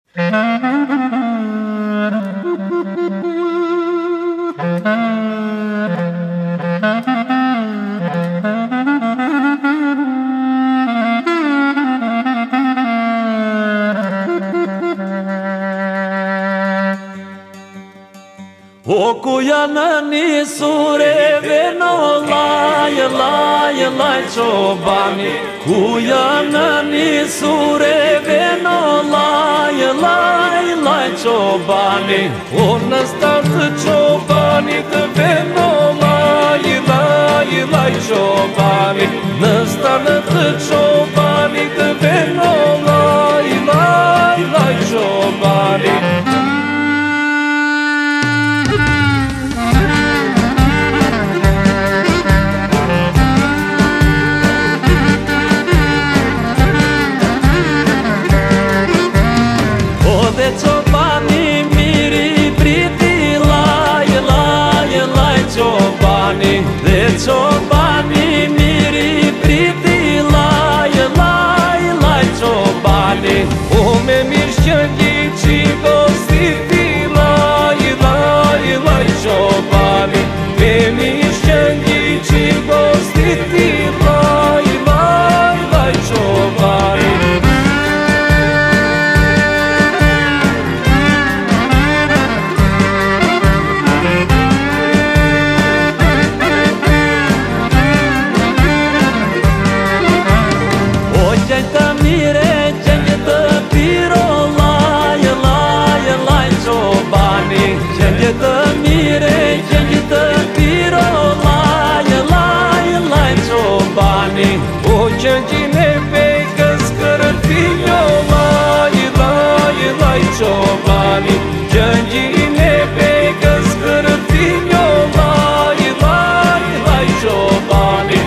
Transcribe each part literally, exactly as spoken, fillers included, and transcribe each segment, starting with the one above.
O cuiană-ni sureve no lai, lai, lai ciobani. Cuiană-ni sureve no lai, lai, lai ciobani. O năstat ciobani de veno lai, lai, lai ciobani. Năstat ciobani de veno lai, lai, lai ciobani. De ciobani miri priti lai, lai, lai ciobani. De ciobani miri priti lai, lai, lai ciobani. Ome mirșcăghici gostiti lai, lai, lai ciobani. Pe mirșcăghici gostiti lai, lai, lai ciobani. Ciobani, gengine pe căscărătinio, lai, lai, lai ciobani.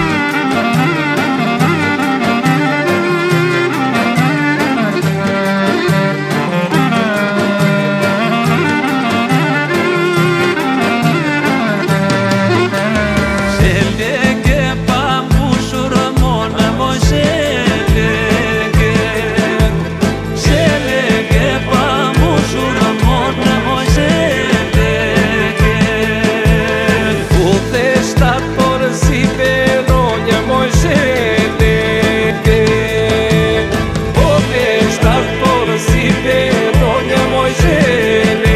Șelege pamușură monă moșelege. Șelege pamușură monă moșelege. Uteștat porsi pe roņa moșelege. Uteștat porsi pe roņa moșelege.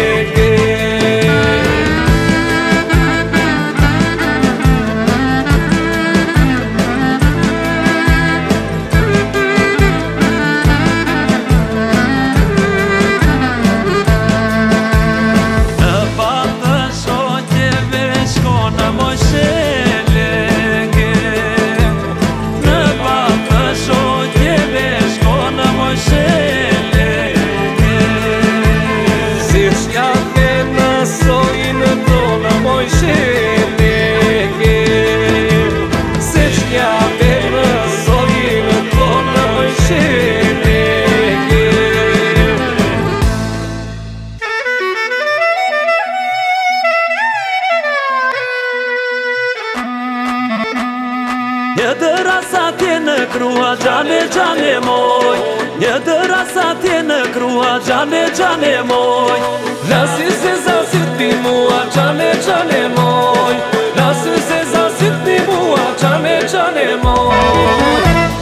Crua jane jane moi, e de rasa tiene crua jane jane moi. Lasă se zasiti mua jane jane moi, lasă se zasiti mua jane jane moi.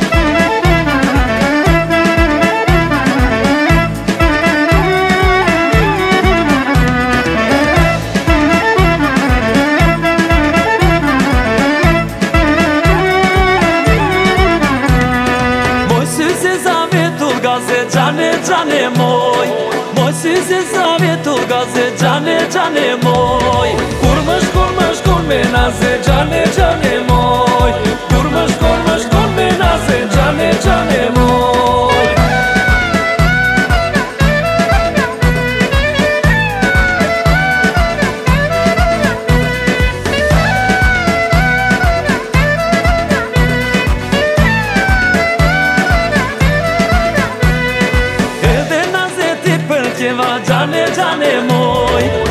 Jane jane moi, moi size zavetul gaze jane jane moi. Kurmash kurmash kurmenaze jane jane moi. Kurmash kurmash kurmenaze jane jane moi. Jane jane moi.